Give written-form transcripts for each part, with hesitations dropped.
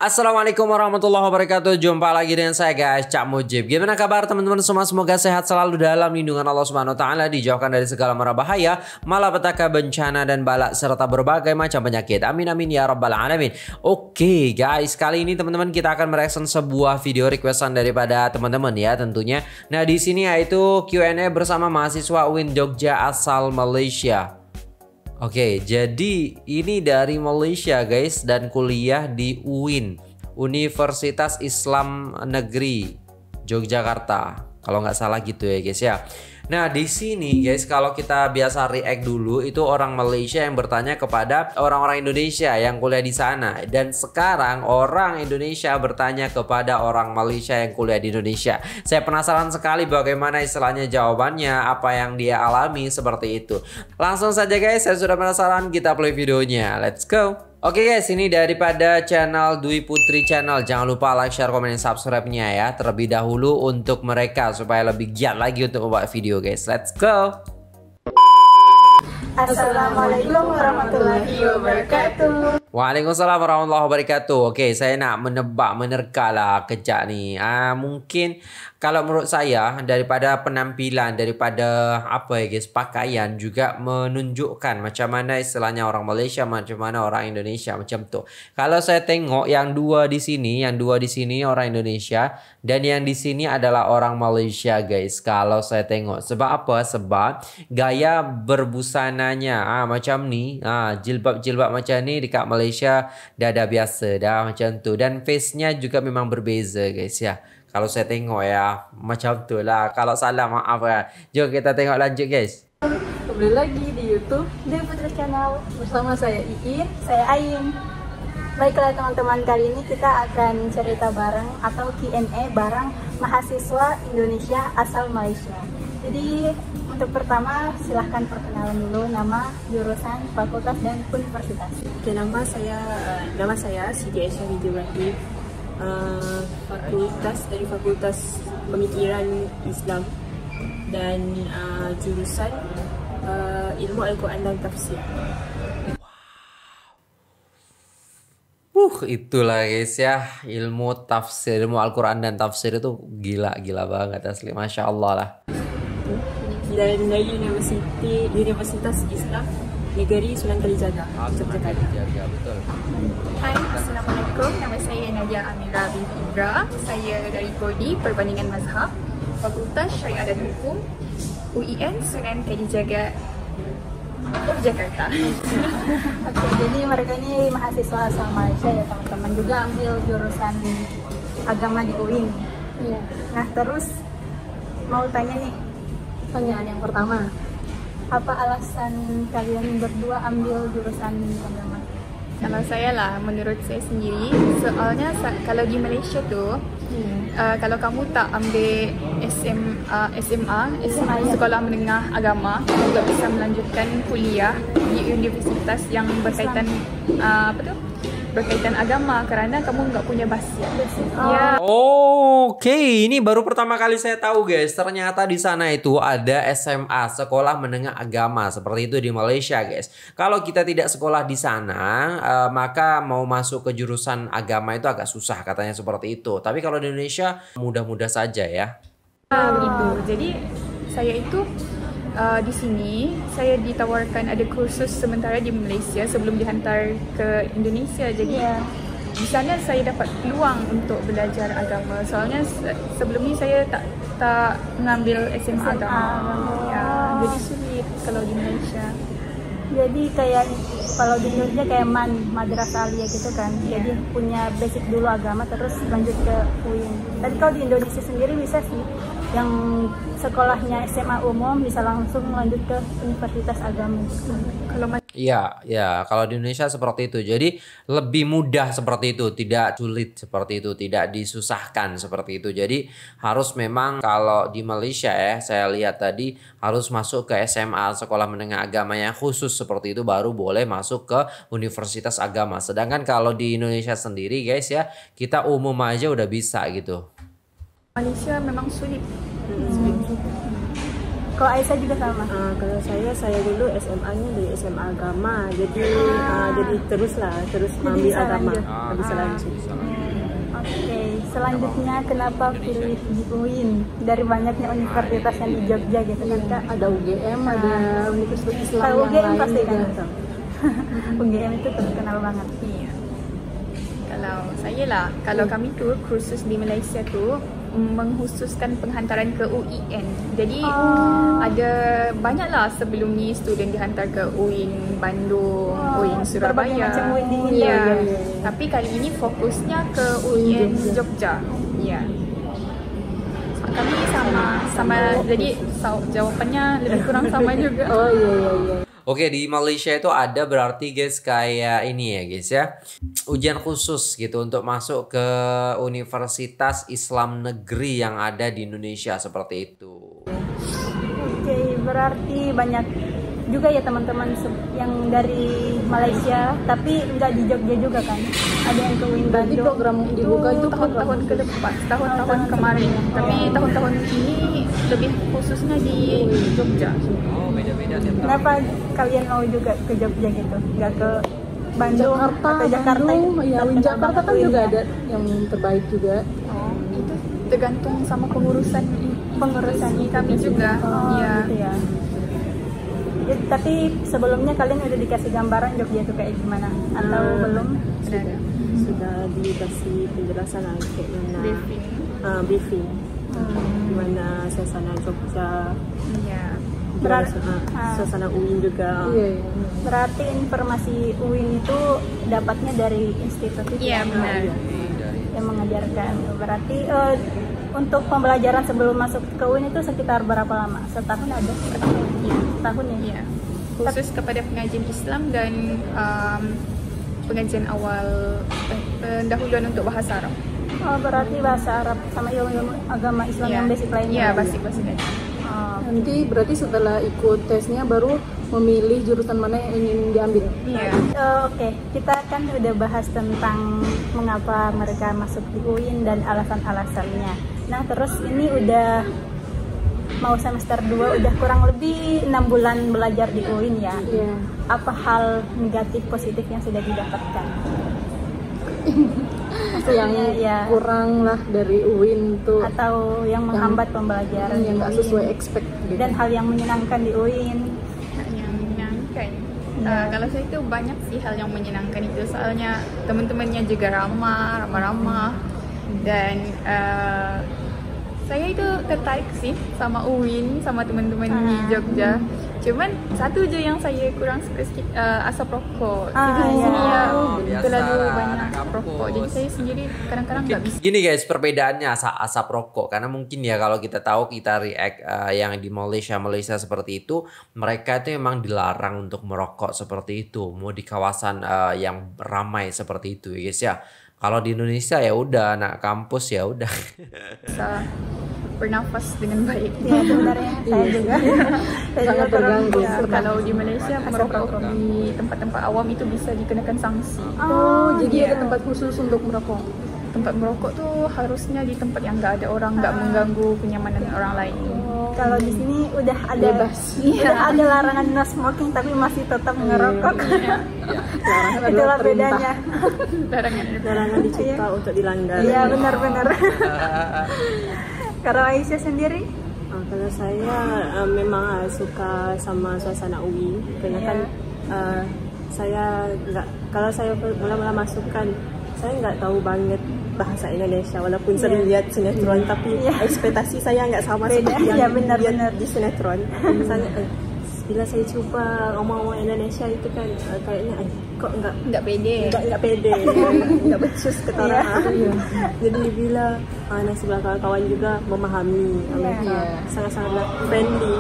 Assalamualaikum warahmatullahi wabarakatuh. Jumpa lagi dengan saya guys, Cak Mujib. Gimana kabar teman-teman semua? Semoga sehat selalu dalam lindungan Allah Subhanahu wa taala, dijauhkan dari segala mara bahaya, malapetaka, bencana dan bala serta berbagai macam penyakit. Amin amin ya rabbal alamin. Oke guys, kali ini teman-teman kita akan mereaction sebuah video requestan daripada teman-teman ya tentunya. Nah, di sini yaitu Q&A bersama mahasiswa UIN Jogja asal Malaysia. Oke, jadi ini dari Malaysia guys dan kuliah di UIN, Universitas Islam Negeri Yogyakarta. Kalau nggak salah gitu ya guys ya. Nah, di sini guys kalau kita biasa react dulu itu orang Malaysia yang bertanya kepada orang-orang Indonesia yang kuliah di sana, dan sekarang orang Indonesia bertanya kepada orang Malaysia yang kuliah di Indonesia. Saya penasaran sekali bagaimana istilahnya jawabannya, apa yang dia alami seperti itu. Langsung saja guys, saya sudah penasaran, kita play videonya. Let's go. Oke guys, ini daripada channel Dwi Putri Channel. Jangan lupa like, share, komen, dan subscribe-nya ya terlebih dahulu untuk mereka supaya lebih giat lagi untuk membuat video guys. Let's go. Assalamualaikum warahmatullahi wabarakatuh. Waalaikumsalam warahmatullahi wabarakatuh. Oke, saya nak menerka lah kejap nih. Mungkin kalau menurut saya daripada penampilan, daripada apa ya guys, pakaian juga menunjukkan macam mana istilahnya orang Malaysia, macam mana orang Indonesia, macam tuh. Kalau saya tengok yang dua di sini orang Indonesia dan yang di sini adalah orang Malaysia guys. Kalau saya tengok, sebab apa? Sebab gaya berbusananya macam ni, jilbab-jilbab macam ni dekat Malaysia dah biasa dah macam tu, dan face-nya juga memang berbeza guys ya. Kalau saya tengok ya macam tu lah. Kalau salah maaf ya. Jom kita tengok lanjut guys. Kembali lagi di YouTube Dwi Putri Channel bersama saya Iin, saya Ain. Baiklah teman-teman, kali ini kita akan cerita bareng atau Q&A bareng mahasiswa Indonesia asal Malaysia. Jadi untuk pertama silahkan perkenalan dulu nama, jurusan, fakultas, dan universitas. Oke, nama saya Siti Aisyah binti Ibrahim, fakultas pemikiran Islam, dan jurusan ilmu Al-Quran dan tafsir. Itulah guys ya, ilmu tafsir, ilmu Al-Quran dan tafsir itu gila banget asli, Masya Allah lah. Dan dari Universitas Islam Negeri Sunan Kalijaga, Yogyakarta. Betul. Hai, Assalamualaikum. Nama saya Nadia Amira binti Ibra. Saya dari Prodi Perbandingan Mazhab, Fakultas Syariah dan Hukum, UIN Sunan Kalijaga, Yogyakarta. Oke, jadi mereka ini mahasiswa asal Malaysia ya teman-teman, juga ambil jurusan agama di UIN. Iya. Nah, terus mau tanya nih, pertanyaan yang pertama, apa alasan kalian berdua ambil jurusan agama? Kalau saya lah, menurut saya sendiri, soalnya kalau di Malaysia tu, kalau kamu tak ambil SMA, sekolah menengah agama, kamu tak bisa melanjutkan kuliah di universitas yang berkaitan berkaitan agama, kerana kamu nggak punya basic. Ya. Oke, ini baru pertama kali saya tahu guys. Ternyata di sana itu ada SMA, sekolah menengah agama, seperti itu di Malaysia guys. Kalau kita tidak sekolah di sana, maka mau masuk ke jurusan agama itu agak susah katanya seperti itu. Tapi kalau di Indonesia mudah-mudah saja ya. Begitu. Jadi saya itu di sini saya ditawarkan ada kursus sementara di Malaysia sebelum dihantar ke Indonesia. Jadi di sana saya dapat peluang untuk belajar agama. Soalnya sebelum ni saya tak mengambil SMA agama. Ya, jadi sulit kalau di Malaysia. Jadi kayak kalau di Indonesia kayak madrasah aliyah gitu kan. Jadi punya basic dulu agama terus lanjut ke UIN. Tapi kalau di Indonesia sendiri bisa sih, yang sekolahnya SMA umum bisa langsung lanjut ke universitas agama. Kalau Ya, kalau di Indonesia seperti itu. Jadi lebih mudah seperti itu, tidak sulit seperti itu, tidak disusahkan seperti itu. Jadi harus memang kalau di Malaysia ya, saya lihat tadi harus masuk ke SMA, sekolah menengah agama yang khusus seperti itu, baru boleh masuk ke universitas agama. Sedangkan kalau di Indonesia sendiri guys ya, kita umum aja udah bisa gitu. Malaysia memang sulit. Kalau Aisyah juga sama. Kalau saya dulu SMA-nya dari SMA agama, jadi terus ambil agama, nggak bisa lanjut. Oke, selanjutnya kenapa pilih di UIN dari banyaknya universitas yang di Jogja gitu kan Kak? Ada UGM, ada Universitas Islam Kalau yang UGM lain pasti kan? juga. UGM itu terkenal banget. Iya. Kalau saya lah, kalau kami tuh kursus di Malaysia tuh mengkhususkan penghantaran ke UIN. Jadi ada banyak lah sebelum ni student dihantar ke UIN Bandung, UIN berbagai Surabaya. macam UIN di Indo. Ya. Iya. Tapi kali ini fokusnya ke UIN Jogja. Ya. Kami sama jadi jawabannya lebih kurang sama juga. Oh iya. Oke, di Malaysia itu ada berarti guys kayak ini ya guys ya, ujian khusus gitu untuk masuk ke Universitas Islam Negeri yang ada di Indonesia seperti itu. Oke, berarti banyak juga ya teman-teman yang dari Malaysia, tapi nggak di Jogja juga kan? Ada yang ke UIN Berarti Bandung. program dibuka itu tahun-tahun ke depan, tahun-tahun kemarin. Tapi tahun-tahun ini lebih khususnya di Jogja. Oh, beda-beda tiap tahun. Kenapa kalian mau juga ke Jogja gitu? Nggak ke Bandung Jakarta, atau Jakarta? Bandung, ya Terkenal Jakarta banget kan UIN juga ya. ada yang terbaik juga. Oh, itu tergantung sama pengurusan kami juga. Oh, Iya. gitu ya. Ya, tapi sebelumnya kalian udah dikasih gambaran Jogja itu kayak gimana? Atau belum? Sudah dikasih penjelasan lah kayak mana Briefing. briefing, gimana suasana Jogja, Iya. suasana UIN juga. Iya. Berarti informasi UIN itu dapatnya dari institusi Iya, benar. yang mengajarkan. Berarti untuk pembelajaran sebelum masuk ke UIN itu sekitar berapa lama? Setahun ada? Setahun ya? Iya. Khusus kepada pengajian Islam dan pengajian awal pendahuluan untuk bahasa Arab. Oh, berarti bahasa Arab sama ilmu agama Islam Iya. yang basic lainnya. Iya, basic-basic aja. Oh, Nanti berarti setelah ikut tesnya baru memilih jurusan mana yang ingin diambil. Iya. Oke, kita kan udah bahas tentang mengapa mereka masuk di UIN dan alasan-alasannya. Nah, terus ini udah mau semester 2, udah kurang lebih 6 bulan belajar di UIN ya. Iya. Apa hal negatif positif yang sudah didapatkan? Yang ya, kurang lah dari UIN tuh atau yang menghambat pembelajaran yang di nggak UIN. sesuai expect gitu. Dan hal yang menyenangkan di UIN. Yang menyenangkan. Iya. Kalau saya itu banyak sih hal yang menyenangkan itu, soalnya teman-temannya juga ramah dan saya itu tertarik sih sama UIN, sama teman-teman di Jogja. Cuman satu aja yang saya kurang suka sedikit, asap rokok. Itu di sini ya biasa terlalu lah, banyak anak asap rokok. kampus. Jadi saya sendiri kadang-kadang nggak bisa. Gini guys, perbedaannya asap rokok karena mungkin ya kalau kita tahu kita react yang di Malaysia seperti itu, mereka itu memang dilarang untuk merokok seperti itu, mau di kawasan yang ramai seperti itu ya guys ya. Kalau di Indonesia ya udah anak kampus ya udah. Bisa bernafas dengan baik. Ya, sebenarnya saya juga. Saya Sangat juga kurang terganggu. bisa. Kalau di Malaysia merokok di tempat-tempat awam itu bisa dikenakan sanksi. Oh, jadi iya. ada tempat khusus untuk merokok. Tempat merokok tuh harusnya di tempat yang nggak ada orang, nggak mengganggu kenyamanan orang lain. Kalau di sini udah ada udah ada larangan no smoking tapi masih tetap ngerokok. Larangan Itulah adalah perintah. bedanya. Larangan dicipta untuk dilanggar. Iya, benar-benar. Kalau Aisyah sendiri? Kalau saya memang suka sama suasana UIN karena kan saya nggak, kalau saya mula-mula masuk kan saya nggak tahu banget bahasa Indonesia walaupun sering lihat sinetron, tapi ekspektasi saya nggak sama Beda. seperti Iya, yang benar-benar. lihat di sinetron. Misalnya bila saya coba ngomong Indonesia itu kan kayaknya kok Nggak pede. nggak pede, nggak becus ketara. Jadi bila nasi sebelah kawan-kawan juga memahami, mereka sangat-sangat friendly.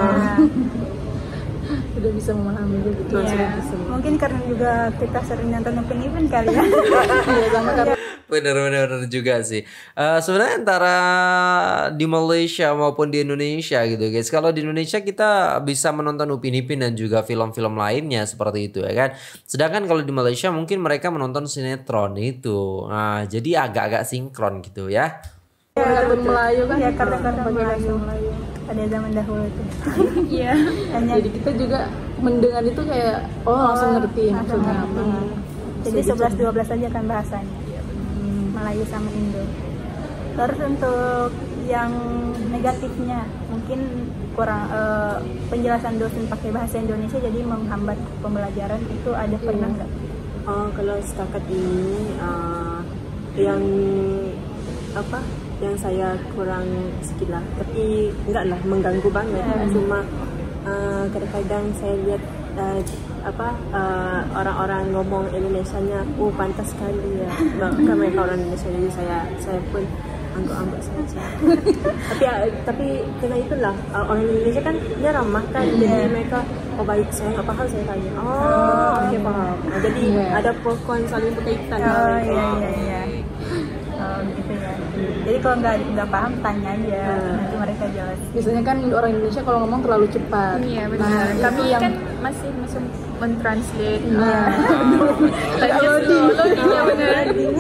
Udah bisa memahami gitu. Iya. Mungkin karena juga kita sering nonton Upin Ipin kali ya. Iya, sama karena Bener juga sih. Sebenarnya antara di Malaysia maupun di Indonesia gitu guys. Kalau di Indonesia kita bisa menonton Upin Ipin dan juga film-film lainnya seperti itu ya kan. Sedangkan kalau di Malaysia mungkin mereka menonton sinetron itu. Nah, jadi agak-agak sinkron gitu ya. kartun Melayu kan. Iya, karena Melayu. pada zaman dahulu itu. Iya. Hanya Jadi kita juga mendengar itu kayak langsung ngerti langsung maksudnya ngerti. apa. Jadi 11-12 aja kan bahasanya. Melayu sama Indo. Terus untuk yang negatifnya mungkin kurang penjelasan dosen pakai bahasa Indonesia jadi menghambat pembelajaran itu ada pernah nggak? Kalau setakat ini yang apa yang saya kurang sedikit lah, tapi enggak lah mengganggu banget. Cuma kadang-kadang saya lihat orang-orang ngomong Indonesianya, pantas sekali ya, bahkan mereka orang Indonesia, jadi saya pun anggap-anggap saja. tapi kena itulah orang Indonesia kan dia ramah kan, jadi mereka baik, saya nggak paham saya tanya oke paham. Jadi ada pro kon saling berkaitan. Iya. Gitu ya. Jadi kalau nggak paham tanya aja, nanti mereka jelas. Biasanya kan orang Indonesia kalau ngomong terlalu cepat. Iya benar. Kami kan masih mentranslate. Kalau Loadingnya benar.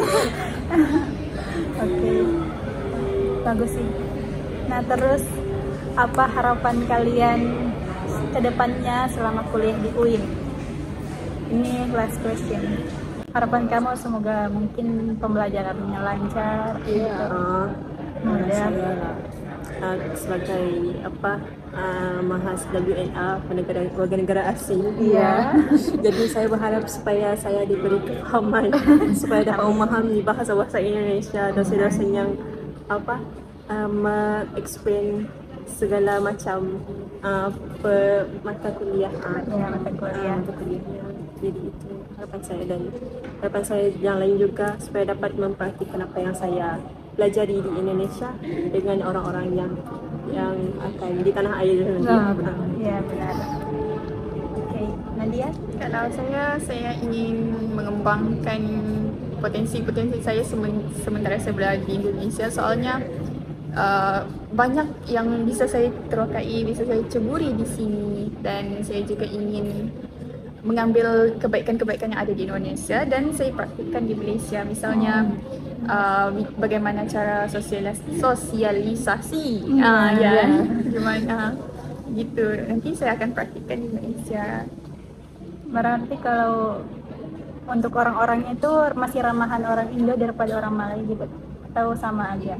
Oke, bagus sih. Nah terus apa harapan kalian ke depannya selama kuliah di UIN? Ini last question. Harapan kamu semoga mungkin pembelajarannya lancar. Saya sebagai mahasiswa WNA warga negara asing. Jadi saya berharap supaya saya diberi kefahaman supaya dapat memahami bahasa Indonesia, dosen-dosen yang explain segala macam mata kuliah. Mata kuliah. Jadi itu harapan saya, dan harapan saya yang lain juga supaya dapat mempraktikkan apa yang saya pelajari di Indonesia dengan orang-orang yang akan di tanah air nanti. Iya benar. Oke, Nadia? Kalau saya ingin mengembangkan potensi saya sementara saya berada di Indonesia, soalnya banyak yang bisa saya terokai, bisa saya ceburi di sini, dan saya juga ingin mengambil kebaikan-kebaikan yang ada di Indonesia dan saya praktikkan di Malaysia. Misalnya bagaimana cara sosialisasi, gimana gitu. Nanti saya akan praktikkan di Malaysia. Berarti kalau untuk orang-orangnya itu masih ramahan orang Indo daripada orang Malay gitu, atau sama aja?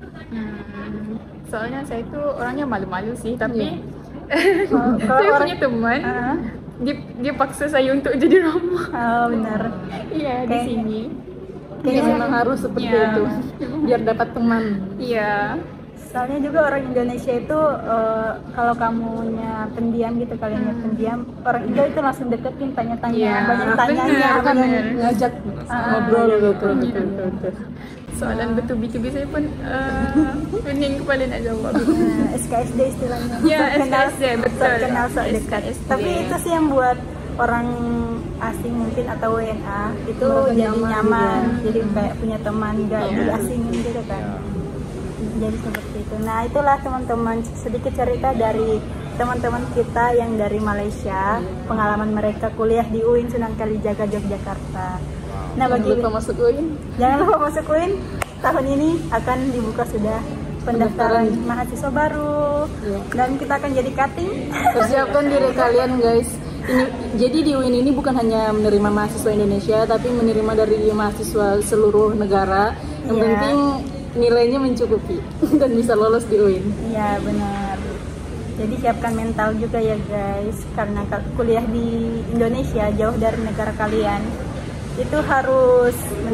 Soalnya saya itu orangnya malu-malu sih, tapi kalau saya punya teman. Dia paksa saya untuk jadi ramah. Benar. Iya, di sini. Kayaknya memang harus seperti itu biar dapat teman. Iya. Soalnya juga orang Indonesia itu kalau kamunya pendiam gitu, kaliannya pendiam, orang Indo itu langsung deketin, tanya-tanya, banyak tanyanya, Akan ngajak ngobrol gitu. Soalan bertubi-tubi saya pun pening kepala nak jawab. SKSD istilahnya. Ya, SKSD, betul. Kenal sok dekat. Tapi itu sih yang buat orang asing mungkin atau WNA itu jadi nyaman, jadi kayak punya teman, gak diasingin gitu kan. Jadi seperti itu. Nah itulah teman-teman sedikit cerita dari teman-teman kita yang dari Malaysia, pengalaman mereka kuliah di UIN Sunan Kalijaga Yogyakarta. Nah bagi Jangan lupa masuk UIN. Jangan lupa masuk UIN. Tahun ini akan dibuka sudah pendaftaran mahasiswa baru, dan kita akan jadi cutting. Persiapkan diri kalian guys. Jadi di UIN ini bukan hanya menerima mahasiswa Indonesia, tapi menerima dari mahasiswa seluruh negara. Yang penting nilainya mencukupi dan bisa lolos di UIN. Iya benar. Jadi siapkan mental juga ya guys, karena kuliah di Indonesia jauh dari negara kalian itu harus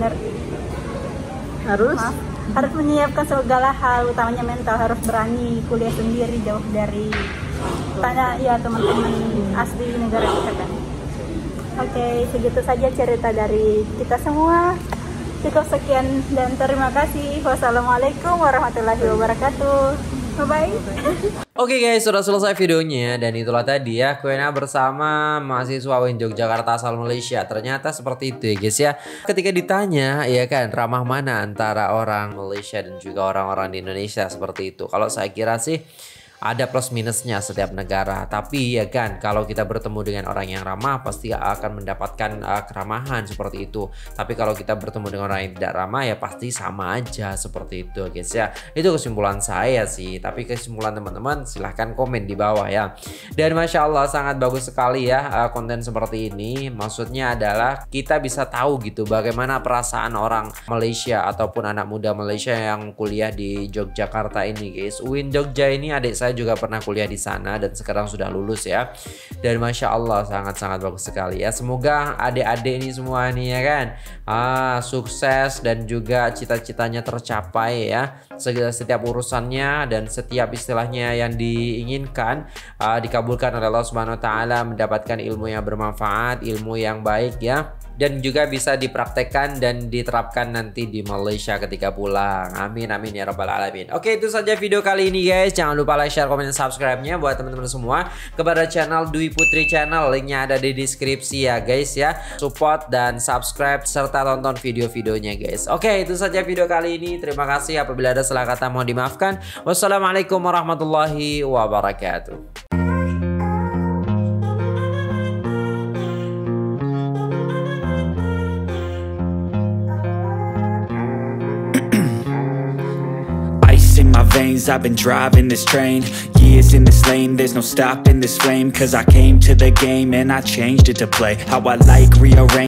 menyiapkan segala hal, utamanya mental, harus berani kuliah sendiri jauh dari tanah teman-teman asli negara kita kan. Oke, segitu saja cerita dari kita semua. Cukup sekian dan terima kasih. Wassalamualaikum warahmatullahi wabarakatuh. Bye-bye. Oke guys, sudah selesai videonya, dan itulah tadi ya Q&A bersama mahasiswa UIN Yogyakarta asal Malaysia. Ternyata seperti itu ya guys ya. Ketika ditanya ya kan, ramah mana antara orang Malaysia dan juga orang-orang di Indonesia, seperti itu. Kalau saya kira sih ada plus minusnya setiap negara. Tapi ya kan, kalau kita bertemu dengan orang yang ramah pasti akan mendapatkan keramahan seperti itu. Tapi kalau kita bertemu dengan orang yang tidak ramah ya pasti sama aja seperti itu guys ya. Itu kesimpulan saya sih. Tapi kesimpulan teman-teman silahkan komen di bawah ya. Dan Masya Allah sangat bagus sekali ya konten seperti ini. Maksudnya adalah kita bisa tahu gitu bagaimana perasaan orang Malaysia ataupun anak muda Malaysia yang kuliah di Yogyakarta ini guys. UIN Jogja ini adik saya juga pernah kuliah di sana dan sekarang sudah lulus ya. Dan Masya Allah sangat-sangat bagus sekali ya. Semoga adik-adik ini semua nih ya kan sukses dan juga cita-citanya tercapai ya. Setiap urusannya dan setiap istilahnya yang diinginkan dikabulkan oleh Allah Subhanahu wa taala, mendapatkan ilmu yang bermanfaat, ilmu yang baik ya. Dan juga bisa dipraktekkan dan diterapkan nanti di Malaysia ketika pulang. Amin amin ya rabbal alamin. Oke, itu saja video kali ini guys. Jangan lupa like, share, komen, dan subscribe-nya buat teman-teman semua kepada channel Dwi Putri Channel. Linknya ada di deskripsi ya guys ya. Support dan subscribe serta tonton video-videonya guys. Oke, itu saja video kali ini. Terima kasih. Apabila ada salah kata mohon dimaafkan. Wassalamualaikum warahmatullahi wabarakatuh. In my veins, I've been driving this train. Years in this lane, there's no stopping this flame. Cause I came to the game and I changed it to play how I like, rearrange